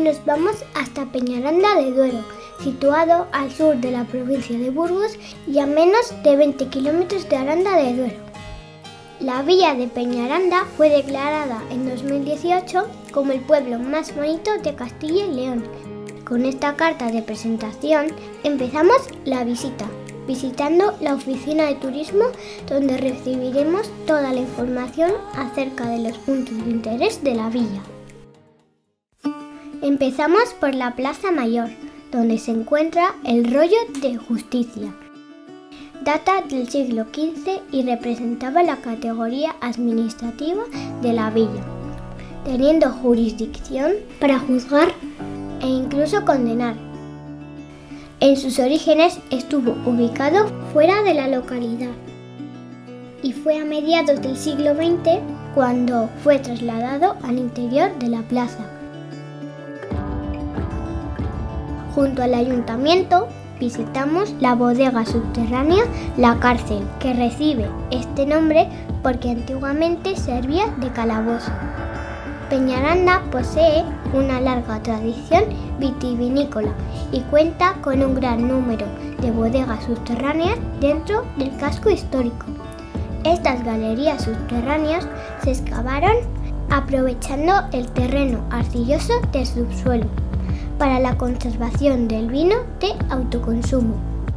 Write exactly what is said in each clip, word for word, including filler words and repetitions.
nos vamos hasta Peñaranda de Duero, situado al sur de la provincia de Burgos y a menos de veinte kilómetros de Aranda de Duero. La villa de Peñaranda fue declarada en dos mil dieciocho como el pueblo más bonito de Castilla y León. Con esta carta de presentación empezamos la visita, visitando la oficina de turismo donde recibiremos toda la información acerca de los puntos de interés de la villa. Empezamos por la Plaza Mayor, donde se encuentra el Rollo de Justicia. Data del siglo quince y representaba la categoría administrativa de la villa, teniendo jurisdicción para juzgar e incluso condenar. En sus orígenes estuvo ubicado fuera de la localidad y fue a mediados del siglo veinte cuando fue trasladado al interior de la plaza. Junto al ayuntamiento visitamos la bodega subterránea La Cárcel, que recibe este nombre porque antiguamente servía de calabozo. Peñaranda posee una larga tradición vitivinícola y cuenta con un gran número de bodegas subterráneas dentro del casco histórico. Estas galerías subterráneas se excavaron aprovechando el terreno arcilloso del subsuelo para la conservación del vino de autoconsumo.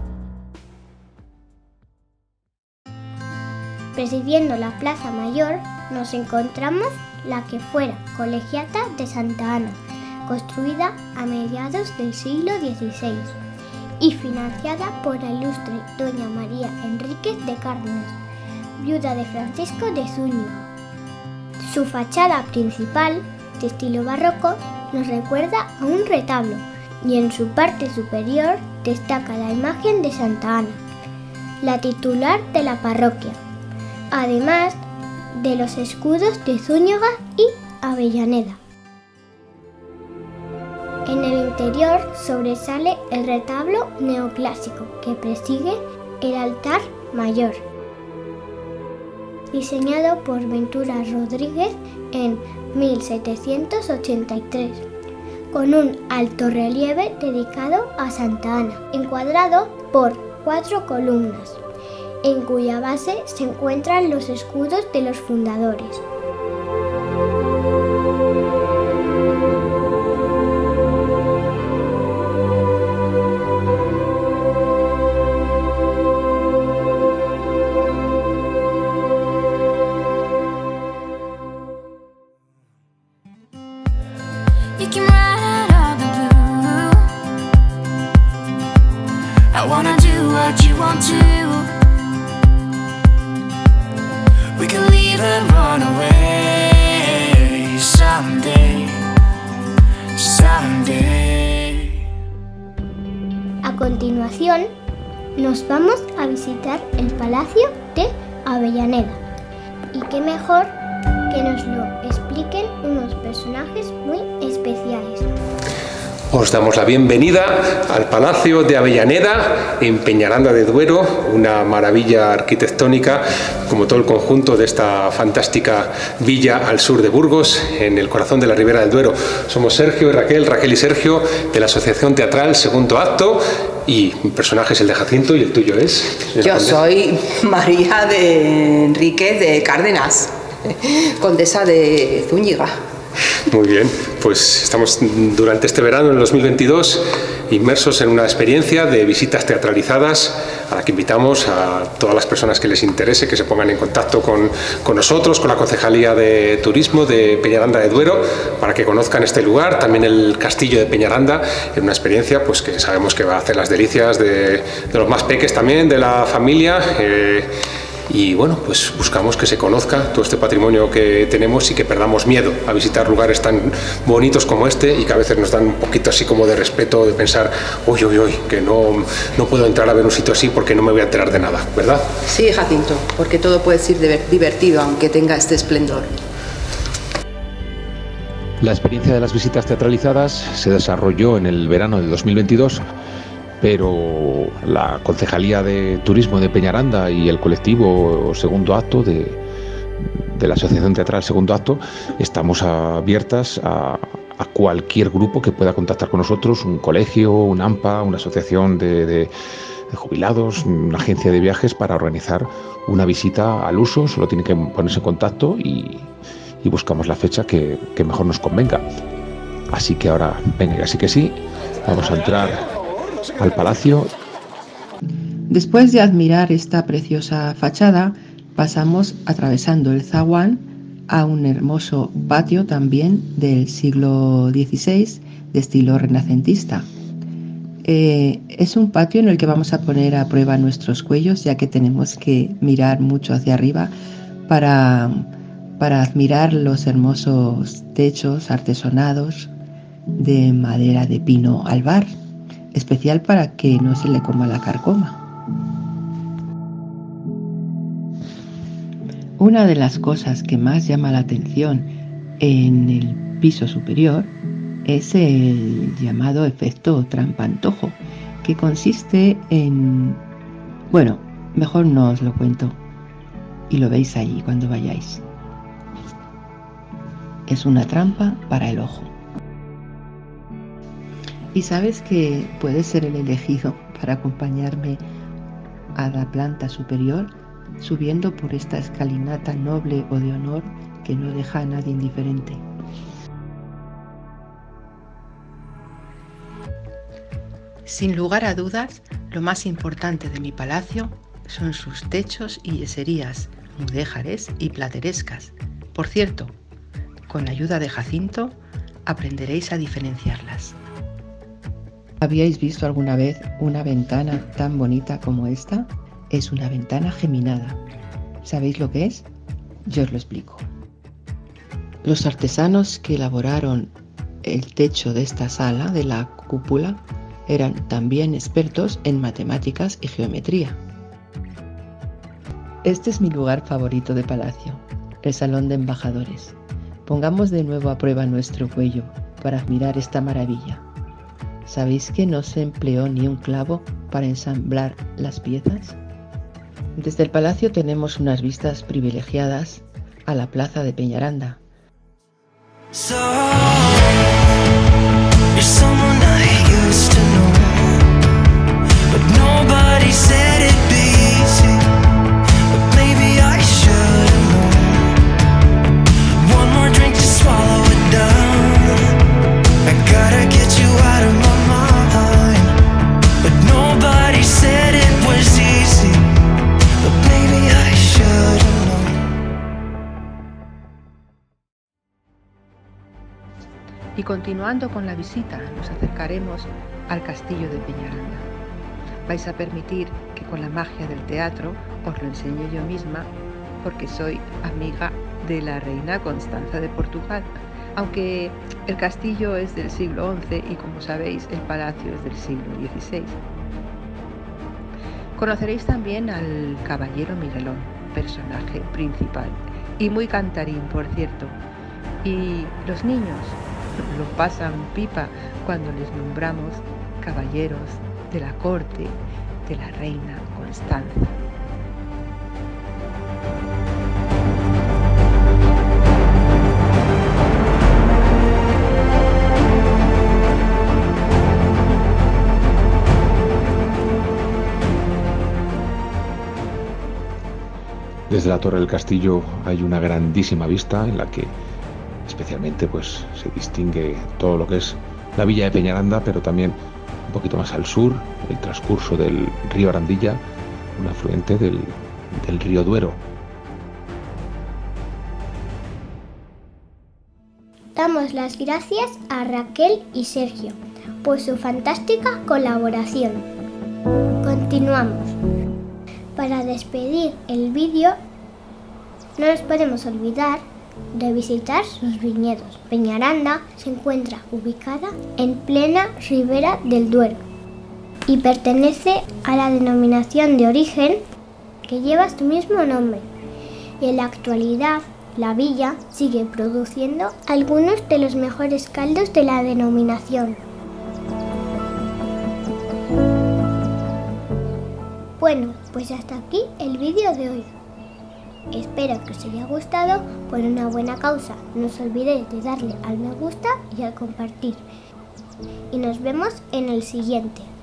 Presidiendo la Plaza Mayor nos encontramos la que fuera Colegiata de Santa Ana, construida a mediados del siglo dieciséis y financiada por la ilustre doña María Enríquez de Cárdenas, viuda de Francisco de Zúñiga. Su fachada principal, de estilo barroco, nos recuerda a un retablo y en su parte superior destaca la imagen de Santa Ana, la titular de la parroquia, además de los escudos de Zúñiga y Avellaneda. En el interior sobresale el retablo neoclásico que presigue el altar mayor, diseñado por Ventura Rodríguez en mil setecientos ochenta y tres, con un alto relieve dedicado a Santa Ana, encuadrado por cuatro columnas, en cuya base se encuentran los escudos de los fundadores. A continuación, nos vamos a visitar el Palacio de Avellaneda. Y qué mejor que nos lo expliquen unos personajes muy especiales. Os damos la bienvenida al Palacio de Avellaneda en Peñaranda de Duero, una maravilla arquitectónica como todo el conjunto de esta fantástica villa al sur de Burgos, en el corazón de la Ribera del Duero. Somos Sergio y Raquel, Raquel y Sergio, de la Asociación Teatral Segundo Acto, y mi personaje es el de Jacinto y el tuyo es... Yo condesa. Soy María de Enríquez de Cárdenas, condesa de Zúñiga. Muy bien, pues estamos durante este verano, en el dos mil veintidós, inmersos en una experiencia de visitas teatralizadas a la que invitamos a todas las personas que les interese que se pongan en contacto con, con nosotros, con la Concejalía de Turismo de Peñaranda de Duero, para que conozcan este lugar, también el castillo de Peñaranda, en una experiencia pues que sabemos que va a hacer las delicias de, de los más peques también, de la familia. Eh, Y bueno, pues buscamos que se conozca todo este patrimonio que tenemos y que perdamos miedo a visitar lugares tan bonitos como este, y que a veces nos dan un poquito así como de respeto, de pensar, uy, uy, uy, que no, no puedo entrar a ver un sitio así porque no me voy a enterar de nada, ¿verdad? Sí, Jacinto, porque todo puede ser divertido aunque tenga este esplendor. La experiencia de las visitas teatralizadas se desarrolló en el verano de dos mil veintidós, pero la Concejalía de Turismo de Peñaranda y el colectivo Segundo Acto de, de la Asociación Teatral Segundo Acto estamos abiertas a, a cualquier grupo que pueda contactar con nosotros, un colegio, un AMPA, una asociación de, de, de jubilados, una agencia de viajes, para organizar una visita al uso. Solo tienen que ponerse en contacto y, y buscamos la fecha que, que mejor nos convenga. Así que ahora, venga, así que sí, vamos a entrar al palacio. Después de admirar esta preciosa fachada, pasamos atravesando el zaguán a un hermoso patio también del siglo dieciséis de estilo renacentista. Eh, es un patio en el que vamos a poner a prueba nuestros cuellos, ya que tenemos que mirar mucho hacia arriba para, para admirar los hermosos techos artesonados de madera de pino albar, especial para que no se le coma la carcoma. Una de las cosas que más llama la atención en el piso superior es el llamado efecto trampantojo, que consiste en... Bueno, mejor no os lo cuento y lo veis allí cuando vayáis. Es una trampa para el ojo. Y sabes que puedes ser el elegido para acompañarme a la planta superior, subiendo por esta escalinata noble o de honor que no deja a nadie indiferente. Sin lugar a dudas, lo más importante de mi palacio son sus techos y yeserías mudéjares y platerescas. Por cierto, con la ayuda de Jacinto aprenderéis a diferenciarlas. ¿Habíais visto alguna vez una ventana tan bonita como esta? Es una ventana geminada. ¿Sabéis lo que es? Yo os lo explico. Los artesanos que elaboraron el techo de esta sala, de la cúpula, eran también expertos en matemáticas y geometría. Este es mi lugar favorito de palacio, el salón de embajadores. Pongamos de nuevo a prueba nuestro cuello para admirar esta maravilla. ¿Sabéis que no se empleó ni un clavo para ensamblar las piezas? Desde el palacio tenemos unas vistas privilegiadas a la plaza de Peñaranda. So, you're someone I used to know, but nobody said it'd be easy, but maybe I should have known. One more drink to swallow it down. I gotta get you out of my mind, but nobody said it was easy. Y continuando con la visita, nos acercaremos al castillo de Peñaranda. Vais a permitir que con la magia del teatro os lo enseñe yo misma, porque soy amiga de la reina Constanza de Portugal, aunque el castillo es del siglo once y, como sabéis, el palacio es del siglo dieciséis. Conoceréis también al caballero Miguelón, personaje principal y muy cantarín, por cierto. Y los niños lo pasan pipa cuando les nombramos caballeros de la corte de la reina Constanza. Desde la torre del castillo hay una grandísima vista en la que especialmente pues se distingue todo lo que es la villa de Peñaranda, pero también un poquito más al sur el transcurso del río Arandilla, un afluente del, del río Duero. Damos las gracias a Raquel y Sergio por su fantástica colaboración. Continuamos. Para despedir el vídeo, no nos podemos olvidar de visitar sus viñedos. Peñaranda se encuentra ubicada en plena ribera del Duero y pertenece a la denominación de origen que lleva su mismo nombre. Y en la actualidad, la villa sigue produciendo algunos de los mejores caldos de la denominación. Bueno, pues hasta aquí el vídeo de hoy. Espero que os haya gustado por una buena causa. No os olvidéis de darle al me gusta y al compartir. Y nos vemos en el siguiente.